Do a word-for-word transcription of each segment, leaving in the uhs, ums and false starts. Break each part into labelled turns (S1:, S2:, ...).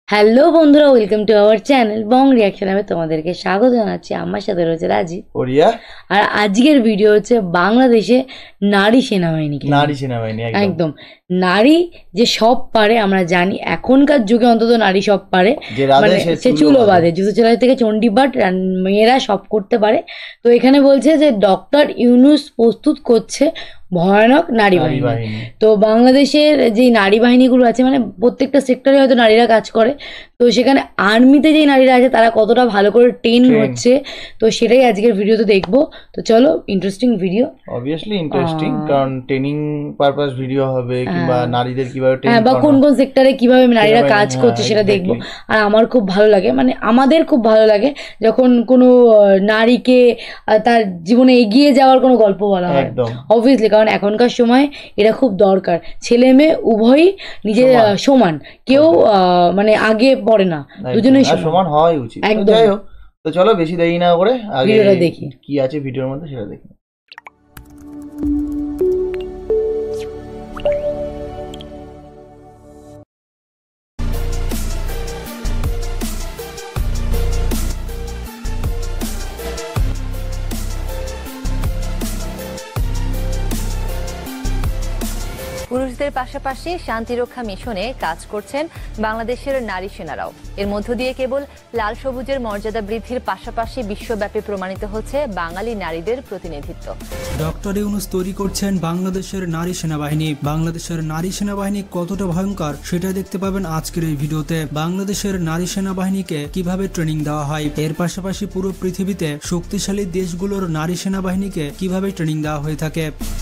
S1: Hello বন্ধুরা, welcome to our channel Bong reaction. আমি তোমাদেরকে স্বাগত জানাচ্ছি। আমার সাথে রয়েছে রাজি
S2: ওরিয়া।
S1: আর আজকের ভিডিও হচ্ছে বাংলাদেশে নারী সেনাবাহিনী।
S2: নারী সেনাবাহিনী
S1: একদম নারী যে সব পারে আমরা জানি, এখনকার যুগে অন্তত নারী সব পারে, মানে সে চুলো বাঁধে, জুতো সেলাই থেকে চণ্ডীপাঠ, মেয়েরা সব করতে পারে। তো এখানে বলছে যে ডক্টর ইউনুস প্রস্তুত করছে ভয়ানক নারী বাহিনী। তো বাংলাদেশের যে নারী বাহিনীগুলো আছে, মানে প্রত্যেকটা সেক্টরে হয়তো নারীরা কাজ করে, তো সেখানে আর্মিতে যেই নারীরা আছে তারা কতটা ভালো করে ট্রেন হচ্ছে, তো সেটাই আজকের ভিডিওতে দেখবো। তো চলো, ইন্টারেস্টিং ভিডিও,
S2: অবভিয়াসলি ইন্টারেস্টিং, কারণ ট্রেনিং পারপাস ভিডিও হবে, কিংবা নারীদের কিভাবে
S1: হ্যাঁ বা কোন কোন সেক্টরে কিভাবে নারীরা কাজ করছে সেটা দেখবো। আর আমার খুব ভালো লাগে, মানে আমাদের খুব ভালো লাগে যখন কোনো নারীকে তার জীবনে এগিয়ে যাওয়ার কোনো গল্প বলা হয়, অবভিয়াসলি, কারণ এখনকার সময় এটা খুব দরকার। ছেলে মেয়ে উভয়ই নিজের সমান, কেউ মানে আগে পড়ে না, দুজনেই
S2: সমান হওয়াই উচিত।
S1: একদম।
S2: তো চলো বেশি দেরি না করে আগে
S1: ভিডিওটা দেখি,
S2: কি আছে ভিডিওর মধ্যে সেটা দেখি।
S3: পুরুষদের পাশাপাশি শান্তিরক্ষা মিশনে কাজ করছেন বাংলাদেশের নারী সেনারাও। এর মধ্য দিয়ে কেবল লাল সবুজের মর্যাদা বৃদ্ধির পাশাপাশি বিশ্বব্যাপী প্রমাণিত হচ্ছে বাঙালি নারীদের প্রতিনিধিত্ব।
S4: ডক্টর ইউনুস তৈরি করছেন বাংলাদেশের নারী সেনাবাহিনী। বাংলাদেশের নারী সেনাবাহিনী কতটা ভয়ঙ্কর সেটা দেখতে পাবেন আজকের এই ভিডিওতে। বাংলাদেশের নারী সেনাবাহিনীকে কিভাবে ট্রেনিং দেওয়া হয়, এর পাশাপাশি পুরো পৃথিবীতে শক্তিশালী দেশগুলোর নারী সেনাবাহিনীকে কিভাবে ট্রেনিং দেওয়া হয়ে থাকে।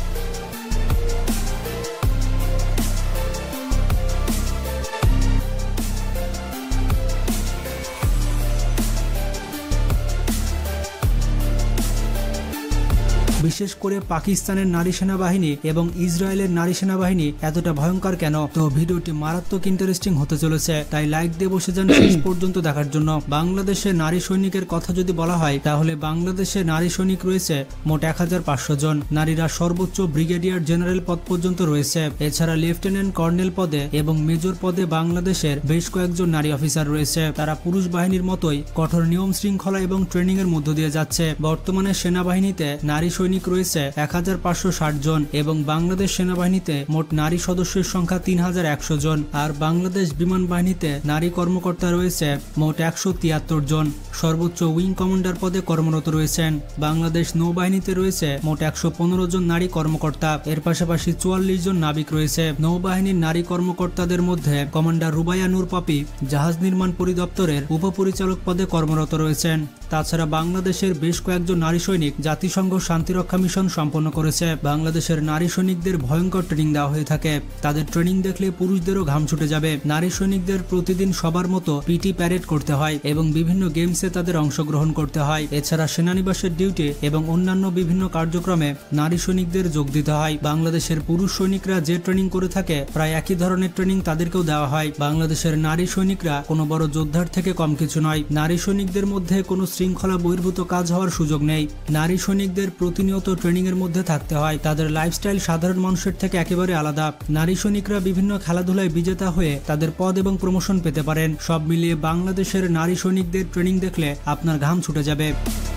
S4: বিশেষ করে পাকিস্তানের নারী সেনাবাহিনী এবং ইসরায়েলের নারী সেনাবাহিনী এতটা ভয়ঙ্কর কেন? তো ভিডিওটি মারাত্মক ইন্টারেস্টিং হতে চলেছে, তাই লাইক দিয়ে বসে যান শেষ পর্যন্ত দেখার জন্য। বাংলাদেশের নারী সৈনিকের কথা যদি বলা হয়, তাহলে বাংলাদেশে নারী সৈনিক রয়েছে মোট এক হাজার পাঁচশো জন। নারীরা সর্বোচ্চ ব্রিগেডিয়ার জেনারেল পদ পর্যন্ত রয়েছে। এছাড়া লেফটেন্যান্ট কর্নেল পদে এবং মেজর পদে বাংলাদেশের বেশ কয়েকজন নারী অফিসার রয়েছে। তারা পুরুষ বাহিনীর মতোই কঠোর নিয়ম শৃঙ্খলা এবং ট্রেনিং এর মধ্য দিয়ে যাচ্ছে। বর্তমানে সেনাবাহিনীতে নারী সৈনিক রয়েছে এক হাজার পাঁচশো ষাট জন এবং বাংলাদেশ সেনাবাহিনীতে মোট নারী সদস্যের সংখ্যা তিন হাজার একশো জন। আর বাংলাদেশ বিমান বাহিনীতে নারী কর্মকর্তা রয়েছে মোট একশো তিয়াত্তর জন। সর্বোচ্চ উইং কমান্ডার পদে কর্মরত রয়েছেন। বাংলাদেশ নৌবাহিনীতে রয়েছে মোট একশো পনেরো জন নারী কর্মকর্তা। এর পাশাপাশি চুয়াল্লিশ জন নাবিক রয়েছে। নৌবাহিনীর নারী কর্মকর্তাদের মধ্যে কমান্ডার রুবাইয়া নূর পপি জাহাজ নির্মাণ পরিদপ্তরের উপপরিচালক পদে কর্মরত রয়েছেন। তাছাড়া বাংলাদেশের বেশ কয়েকজন নারী সৈনিক জাতিসংঘ শান্তিরক্ষা মিশন সম্পন্ন করেছে। বাংলাদেশের নারী সৈনিকদের ভয়ঙ্কর ট্রেনিং দেওয়া হয়ে থাকে। তাদের ট্রেনিং দেখলে পুরুষদেরও ঘাম ছুটে যাবে। নারী সৈনিকদের প্রতিদিন সবার মতো পিটি প্যারেড করতে হয় এবং বিভিন্ন গেমসে তাদের অংশগ্রহণ করতে হয়। এছাড়া সেনানিবাসের ডিউটি এবং অন্যান্য বিভিন্ন কার্যক্রমে নারী সৈনিকদের যোগ দিতে হয়। বাংলাদেশের পুরুষ সৈনিকরা যে ট্রেনিং করে থাকে প্রায় একই ধরনের ট্রেনিং তাদেরকেও দেওয়া হয়। বাংলাদেশের নারী সৈনিকরা কোনো বড় যোদ্ধার থেকে কম কিছু নয়। নারী সৈনিকদের মধ্যে কোনো শৃঙ্খলা বহির্ভূত কাজ হওয়ার সুযোগ নেই। নারী সৈনিকদের প্রতিনিয়ত ট্রেনিং এর মধ্যে থাকতে হয়। তাদের লাইফস্টাইল সাধারণ মানুষের থেকে একেবারে আলাদা। নারী সৈনিকরা বিভিন্ন খেলাধুলায় বিজেতা হয়ে তাদের পদ এবং প্রমোশন পেতে পারেন। সব মিলিয়ে বাংলাদেশের নারী সৈনিকদের ট্রেনিং দেখলে আপনার ঘাম ছুটে যাবে।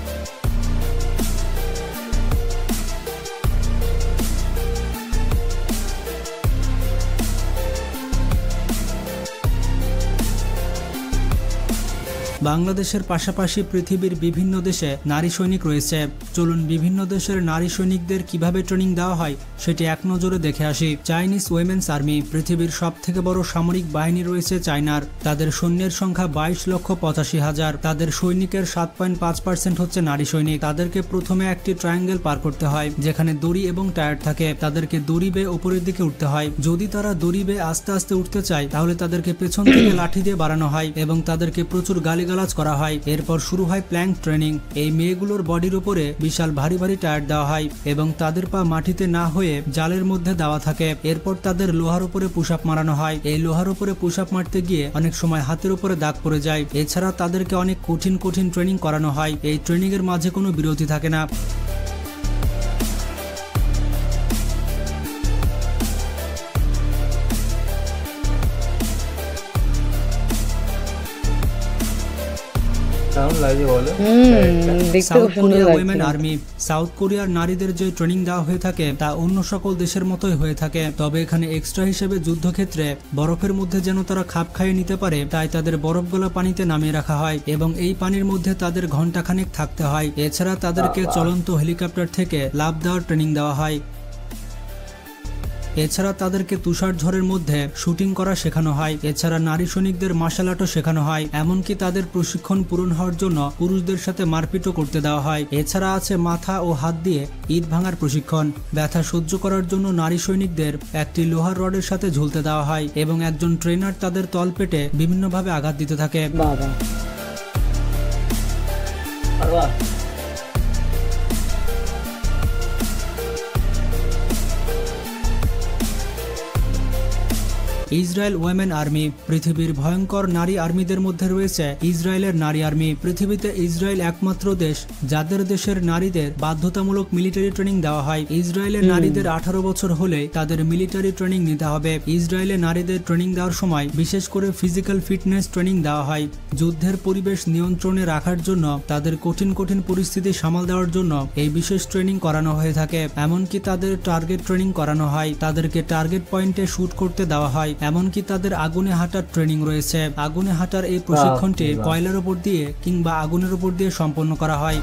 S4: বাংলাদেশের পাশাপাশি পৃথিবীর বিভিন্ন দেশে নারী সৈনিক রয়েছে। চলুন বিভিন্ন দেশের নারী সৈনিকদের কিভাবে ট্রেনিং দেওয়া হয় সেটি এক নজরে দেখে আসি। চাইনিজ উইমেন্স আর্মি পৃথিবীর সব থেকে বড় সামরিক বাহিনী রয়েছে চায়নার। তাদের সৈন্যের সংখ্যা বাইশ লক্ষ পঁচাশি হাজার। তাদের সৈনিকের সাত পয়েন্ট পাঁচ পার্সেন্ট হচ্ছে নারী সৈনিক। তাদেরকে প্রথমে একটি ট্রায়াঙ্গেল পার করতে হয় যেখানে দড়ি এবং টায়ার থাকে। তাদেরকে দড়ি বেয়ে উপরের দিকে উঠতে হয়। যদি তারা দড়ি বেয়ে আস্তে আস্তে উঠতে চায় তাহলে তাদেরকে পেছন থেকে লাঠি দিয়ে বাড়ানো হয় এবং তাদেরকে প্রচুর গালি গালাজ করা হয়। এরপর শুরু হয় প্ল্যাঙ্ক ট্রেনিং। এই মেয়েগুলোর বডির উপরে বিশাল ভারী ভারী টায়ার দেওয়া হয় এবং তাদের পা মাটিতে না হয়ে জালের মধ্যে দেওয়া থাকে। এরপর তাদের লোহার উপরে পুশ আপ মারানো হয়। এই লোহার উপরে পুশ আপ মারতে গিয়ে অনেক সময় হাতের উপরে দাগ পড়ে যায়। এছাড়া তাদেরকে অনেক কঠিন কঠিন ট্রেনিং করানো হয়। এই ট্রেনিং এর মাঝে কোনো বিরতি থাকে না।
S2: কেমন লাগে বলো?
S4: South Korea women army. South কোরিয়ার নারীদের যে ট্রেনিং দেওয়া হয়ে থাকে তা অন্য সকল দেশের মতোই হয়ে থাকে, তবে এখানে এক্সট্রা হিসেবে যুদ্ধক্ষেত্রে বরফের মধ্যে যেন তারা খাপ খাইয়ে নিতে পারে তাই তাদের বরফ গলা পানিতে নামিয়ে রাখা হয় এবং এই পানির মধ্যে তাদের ঘন্টাখানেক থাকতে হয়। এছাড়া তাদেরকে চলন্ত হেলিকপ্টার থেকে লাফ দেওয়ার ট্রেনিং দেওয়া হয়। এছাড়া তাদেরকে তুষার ঝড়ের মধ্যে শুটিং করা শেখানো হয়। এছাড়া নারী সৈনিকদের মার্শাল আর্টও শেখানো হয়, এমনকি তাদের প্রশিক্ষণ পূরণ হওয়ার জন্য পুরুষদের সাথে মারপিটও করতে দেওয়া হয়। এছাড়া আছে মাথা ও হাত দিয়ে ইট ভাঙার প্রশিক্ষণ। ব্যথা সহ্য করার জন্য নারী সৈনিকদের একটি লোহার রডের সাথে ঝুলতে দেওয়া হয় এবং একজন ট্রেনার তাদের তলপেটে বিভিন্নভাবে আঘাত দিতে থাকে। Israel women army. পৃথিবীর ভয়ঙ্কর নারী আর্মিদের মধ্যে রয়েছে ইসরায়েলের নারী আর্মি। পৃথিবীতে ইসরায়েল একমাত্র দেশ যাদের দেশের নারীদের বাধ্যতামূলক মিলিটারি ট্রেনিং দেওয়া হয়। ইসরায়েলের নারীদের আঠারো বছর হলে তাদের মিলিটারি ট্রেনিং নিতে হবে। ইসরায়েলে নারীদের ট্রেনিং দেওয়ার সময় বিশেষ করে ফিজিক্যাল ফিটনেস ট্রেনিং দেওয়া হয়। যুদ্ধের পরিবেশ নিয়ন্ত্রণে রাখার জন্য তাদের কঠিন কঠিন পরিস্থিতি সামাল দেওয়ার জন্য এই বিশেষ ট্রেনিং করানো হয়ে থাকে। এমনকি তাদের টার্গেট ট্রেনিং করানো হয়, তাদেরকে টার্গেট পয়েন্টে শুট করতে দেওয়া হয়। এমনকি তাদের আগুনে হাঁটার ট্রেনিং রয়েছে। আগুনে হাঁটার এই প্রশিক্ষণটি কয়লার উপর দিয়ে কিংবা আগুনের উপর দিয়ে সম্পন্ন করা হয়।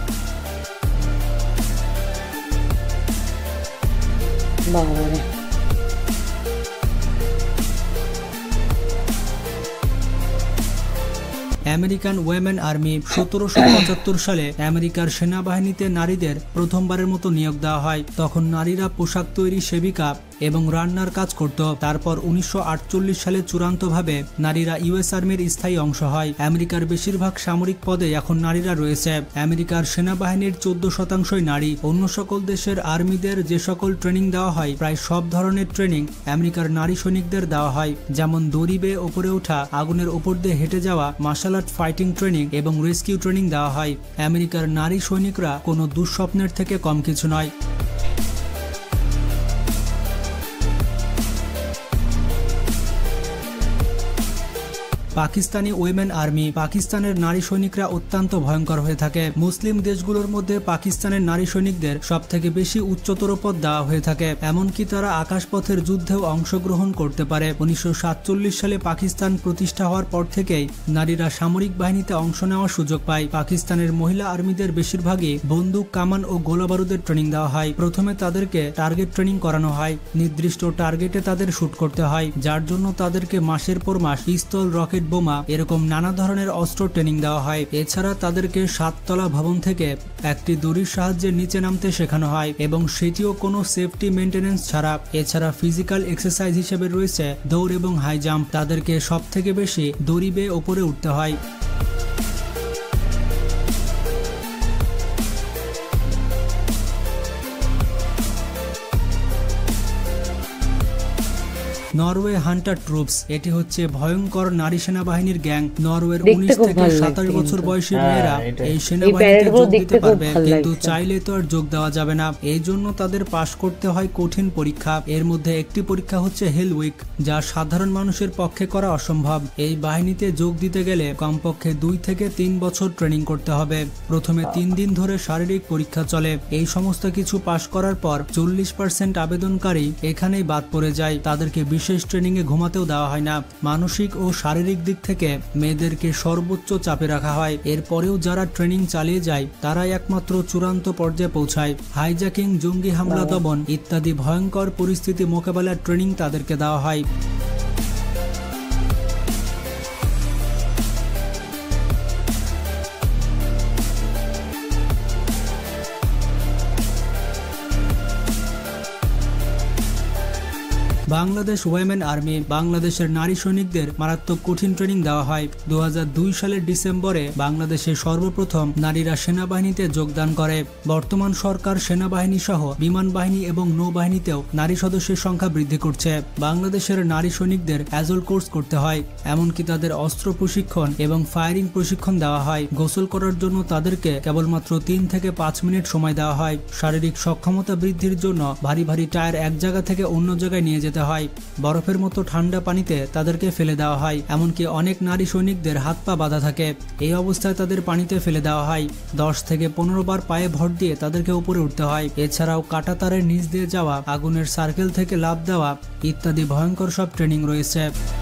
S4: American women army. সতেরোশো পঁচাত্তর সালে আমেরিকার সেনাবাহিনীতে নারীদের প্রথমবারের মতো নিয়োগ দেওয়া হয়। তখন নারীরা পোশাক তৈরি, সেবিকা এবং রান্নার কাজ করত। তারপর উনিশশো আটচল্লিশ সালে চূড়ান্তভাবে নারীরা ইউএস আর্মির স্থায়ী অংশ হয়। আমেরিকার বেশিরভাগ সামরিক পদে এখন নারীরা রয়েছে। আমেরিকার সেনাবাহিনীর চোদ্দ শতাংশই নারী। অন্য সকল দেশের আর্মিদের যে সকল ট্রেনিং দেওয়া হয় প্রায় সব ধরনের ট্রেনিং আমেরিকার নারী সৈনিকদের দেওয়া হয়, যেমন দড়ি বেয়ে ওপরে ওঠা, আগুনের ওপর দিয়ে হেঁটে যাওয়া, মার্শাল আর্ট, ফাইটিং ট্রেনিং এবং রেস্কিউ ট্রেনিং দেওয়া হয়। আমেরিকার নারী সৈনিকরা কোনো দুঃস্বপ্নের থেকে কম কিছু নয়। Pakistani women army. পাকিস্তানের নারী সৈনিকরা অত্যন্ত ভয়ঙ্কর হয়ে থাকে। মুসলিম দেশগুলোর মধ্যে পাকিস্তানের নারী সৈনিকদের সব থেকে বেশি উচ্চতর পদ দেওয়া হয়ে থাকে, এমনকি তারা আকাশপথের যুদ্ধেও অংশগ্রহণ করতে পারে। উনিশশো সাতচল্লিশ সালে পাকিস্তান প্রতিষ্ঠা হওয়ার পর থেকেই নারীরা সামরিক বাহিনীতে অংশ নেওয়ার সুযোগ পায়। পাকিস্তানের মহিলা আর্মিদের বেশিরভাগই বন্দুক, কামান ও গোলাবারুদের ট্রেনিং দেওয়া হয়। প্রথমে তাদেরকে টার্গেট ট্রেনিং করানো হয়। নির্দিষ্ট টার্গেটে তাদের শুট করতে হয়, যার জন্য তাদেরকে মাসের পর মাস পিস্তল, রকেট, বোমা এরকম নানা ধরনের অস্ত্র ট্রেনিং দেওয়া হয়। এছাড়া তাদেরকে সাততলা ভবন থেকে একটি দড়ির সাহায্যে নিচে নামতে শেখানো হয় এবং সেটিও কোনো সেফটি মেনটেনেন্স ছাড়া। এছাড়া ফিজিক্যাল এক্সারসাইজ হিসেবে রয়েছে দৌড় এবং হাই জাম্প। তাদেরকে সব থেকে বেশি দড়ি বেয়ে ওপরে উঠতে হয়। Norway hunter troops. এটি হচ্ছে ভয়ঙ্কর নারী সেনাবাহিনীর গ্যাং। নরওয়ের উনিশ থেকে সাতাশ বছর বয়সী মেয়েরা এই সেনাবাহিনীতে যোগ দিতে পারবে, কিন্তু চাইলে তো আর যোগ দেওয়া যাবে না। এই জন্য তাদের পাশ করতে হয় কঠিন পরীক্ষা। এর মধ্যে একটি পরীক্ষা হচ্ছে হেল উইক, যা সাধারণ মানুষের পক্ষে করা অসম্ভব। এই বাহিনীতে যোগ দিতে গেলে কমপক্ষে দুই থেকে তিন বছর ট্রেনিং করতে হবে। প্রথমে তিন দিন ধরে শারীরিক পরীক্ষা চলে। এই সমস্ত কিছু পাশ করার পর চল্লিশ পার্সেন্ট আবেদনকারী এখানেই বাদ পড়ে যায়। তাদেরকে বিশেষ ট্রেনিং এ ঘুমাতেও দেওয়া হয় না। মানসিক ও শারীরিক দিক থেকে মেয়েদেরকে সর্বোচ্চ চাপে রাখা হয়। এরপরেও যারা ট্রেনিং চালিয়ে যায় তারাই একমাত্র চূড়ান্ত পর্যায়ে পৌঁছায়। হাইজ্যাকিং, জঙ্গি হামলা, দমন ইত্যাদি ভয়ঙ্কর পরিস্থিতি মোকাবেলার ট্রেনিং তাদেরকে দেওয়া হয়। Bangladesh women army. বাংলাদেশের নারী সৈনিকদের মারাত্মক কঠিন ট্রেনিং দেওয়া হয়। দু হাজার দুই সালের ডিসেম্বরে বাংলাদেশে সর্বপ্রথম নারীরা সেনাবাহিনীতে যোগদান করে। বর্তমান সরকার সেনাবাহিনী সহ বিমান বাহিনী এবং নৌবাহিনীতেও নারী সদস্যের সংখ্যা বৃদ্ধি করছে। বাংলাদেশের নারী সৈনিকদের অ্যাজল কোর্স করতে হয়, এমনকি তাদের অস্ত্র প্রশিক্ষণ এবং ফায়ারিং প্রশিক্ষণ দেওয়া হয়। গোসল করার জন্য তাদেরকে কেবলমাত্র তিন থেকে পাঁচ মিনিট সময় দেওয়া হয়। শারীরিক সক্ষমতা বৃদ্ধির জন্য ভারী ভারী টায়ার এক জায়গা থেকে অন্য জায়গায় নিয়ে যেতে যেতে হয়। বরফের মতো ঠান্ডা পানিতে তাদেরকে ফেলে দেওয়া হয়। এমনকি অনেক নারী সৈনিকদের হাত পা বাঁধা থাকে। এই অবস্থায় তাদের পানিতে ফেলে দেওয়া হয়। দশ থেকে পনেরো বার পায়ে ভর দিয়ে তাদেরকে উপরে উঠতে হয়। এছাড়াও কাঁটা তারের নিচ দিয়ে যাওয়া, আগুনের সার্কেল থেকে লাফ দেওয়া ইত্যাদি ভয়ঙ্কর সব ট্রেনিং রয়েছে।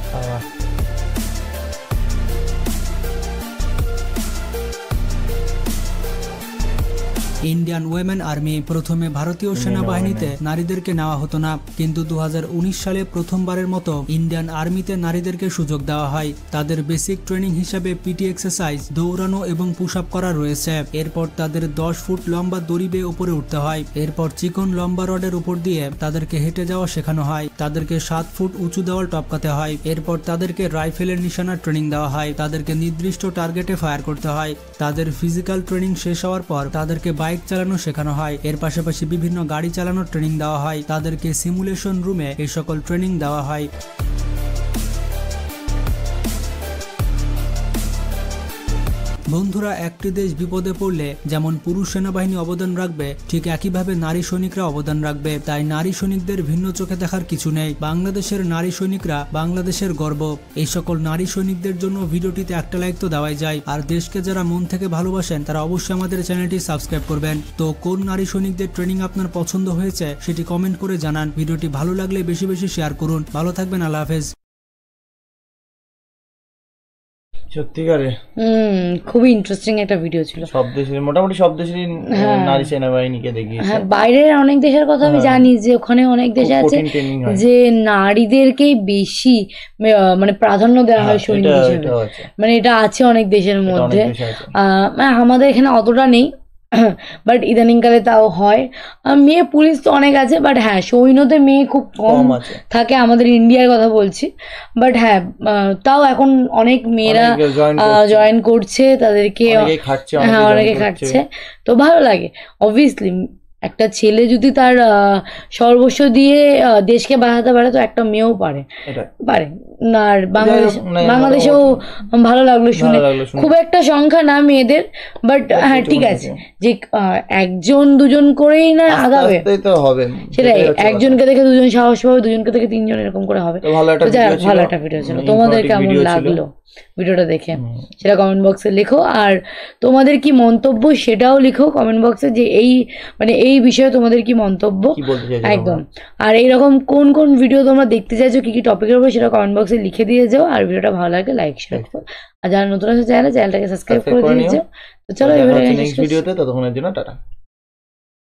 S4: Indian women army. প্রথমে ভারতীয় সেনাবাহিনীতে নারীদেরকে নেওয়া হতো না, কিন্তু দু হাজার উনিশ সালে প্রথমবারের মতো ইন্ডিয়ান আর্মিতে নারীদেরকে সুযোগ দেওয়া হয়। তাদের বেসিক ট্রেনিং হিসাবে পিটি এক্সারসাইজ, দৌড়ানো এবং পুশ আপ করা রয়েছে। এরপর তাদের দশ ফুট লম্বা দড়ি বেয়ে উপরে উঠতে হয়। এরপর চিকন লম্বা রডের উপর দিয়ে তাদেরকে হেঁটে যাওয়া শেখানো হয়। তাদেরকে সাত ফুট উঁচু দেওয়াল টপকাতে হয়। এরপর তাদেরকে রাইফেলের নিশানা ট্রেনিং দেওয়া হয়। তাদেরকে নির্দিষ্ট টার্গেটে ফায়ার করতে হয়। তাদের ফিজিক্যাল ট্রেনিং শেষ হওয়ার পর তাদেরকে বাইক চালানো শেখানো হয়। এর পাশাপাশি বিভিন্ন গাড়ি চালানোর ট্রেনিং দেওয়া হয়। তাদেরকে সিমুলেশন রুমে এই সকল ট্রেনিং দেওয়া হয়। বন্ধুরা, একটি দেশ বিপদে পড়লে যেমন পুরুষ সেনাবাহিনী অবদান রাখবে, ঠিক একইভাবে নারী সৈনিকরা অবদান রাখবে। তাই নারী সৈনিকদের ভিন্ন চোখে দেখার কিছু নেই। বাংলাদেশের নারী সৈনিকরা বাংলাদেশের গর্ব। এই সকল নারী সৈনিকদের জন্য ভিডিওটিতে একটা লাইক তো দেওয়াই যায়। আর দেশকে যারা মন থেকে ভালোবাসেন তারা অবশ্যই আমাদের চ্যানেলটি সাবস্ক্রাইব করবেন। তো কোন নারী সৈনিকদের ট্রেনিং আপনার পছন্দ হয়েছে সেটি কমেন্ট করে জানান। ভিডিওটি ভালো লাগলে বেশি বেশি শেয়ার করুন। ভালো থাকবেন, আল্লাহ হাফেজ।
S2: সত্যিকারে
S1: হুম খুবই ইন্টারেস্টিং একটা ভিডিও ছিল।
S2: সব দেশের মোটামুটি সব দেশেরই নারী সেনাবাহিনীকে দেখিয়েছে।
S1: হ্যাঁ, বাইরের অনেক দেশের কথা আমি জানি যে ওখানে অনেক দেশ আছে যে নারীদেরকেই বেশি মানে প্রাধান্য দেওয়া হয় সৈনিক হিসেবে। মানে এটা আছে অনেক দেশের মধ্যে, আহ আমাদের এখানে অতটা নেই, বাট ইদানিংকালে তাও হয়। মেয়ে পুলিশ তো অনেক আছে, বাট হ্যাঁ সৈন্যতে মেয়ে খুব কম থাকে, আমাদের ইন্ডিয়ার কথা বলছি। বাট হ্যাঁ তাও এখন অনেক মেয়েরা জয়েন করছে, তাদেরকে হ্যাঁ অনেকে খাটছে, তো ভালো লাগে। অবভিয়াসলি একটা ছেলে যদি তার সর্বস্ব দিয়ে দেশকে বাঁচাতে পারে তো একটা মেয়েও পারে পারে আর বাংলাদেশ বাংলাদেশেও ভালো লাগলো শুনে। খুব একটা সংখ্যা না মেয়েদের, বাট হ্যাঁ ঠিক আছে যে একজন দুজন করেই না আগাবে, সেটাই একজনকে দেখে দুজন সাহস পাবে, দুজনকে দেখে তিনজন, এরকম করে হবে। ভালো একটা ভিডিও ছিল। তোমাদের কেমন লাগলো ভিডিওটা দেখে সেটা কমেন্ট বক্সে লেখো। আর তোমাদের কি মন্তব্য সেটাও লিখো কমেন্ট বক্সে, যে এই মানে এই বিষয়ে তোমাদের কি মন্তব্য একদম। আর এইরকম কোন কোন ভিডিও তোমরা দেখতে চাইছো, কি কি টপিকের উপর, সেটা কমেন্ট বক্সে লিখে দিয়ে যাও। আর ভিডিওটা ভালো লাগে লাইক শেয়ার করো। আর যারা নতুন আছে চ্যানেলে চ্যানেলটাকে সাবস্ক্রাইব করে দিয়েছো। তো চলো এবারে নেক্সট ভিডিওতে, ততক্ষণের জন্য টাটা।